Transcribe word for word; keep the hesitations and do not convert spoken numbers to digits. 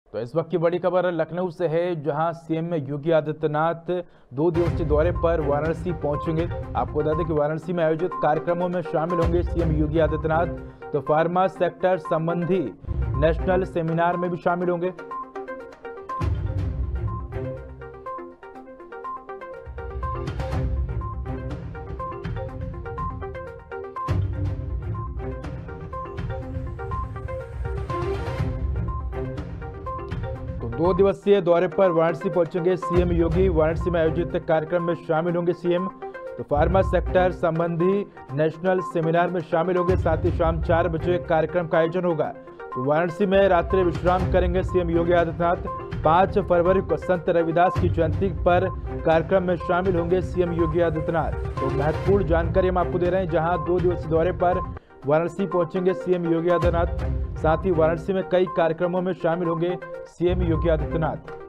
तो इस वक्त की बड़ी खबर लखनऊ से है, जहां सीएम योगी आदित्यनाथ दो दिवसीय दौरे पर वाराणसी पहुंचेंगे। आपको बता दें कि वाराणसी में आयोजित कार्यक्रमों में शामिल होंगे सीएम योगी आदित्यनाथ। तो फार्मा सेक्टर संबंधी नेशनल सेमिनार में भी शामिल होंगे। दो दिवसीय दौरे पर वाराणसी पहुंचेंगे सीएम योगी। वाराणसी में आयोजित कार्यक्रम में शामिल होंगे सीएम। तो फार्मा सेक्टर संबंधी नेशनल सेमिनार में शामिल होंगे। साथ ही शाम चार बजे कार्यक्रम का आयोजन होगा। तो वाराणसी में रात्रि विश्राम करेंगे सीएम योगी आदित्यनाथ। पाँच फरवरी को संत रविदास की जयंती पर कार्यक्रम में शामिल होंगे सीएम योगी आदित्यनाथ। तो महत्वपूर्ण जानकारी हम आपको दे रहे हैं, जहां दो दिवसीय दौरे पर वाराणसी पहुंचेंगे सीएम योगी आदित्यनाथ। साथ ही वाराणसी में कई कार्यक्रमों में शामिल होंगे सीएम योगी आदित्यनाथ।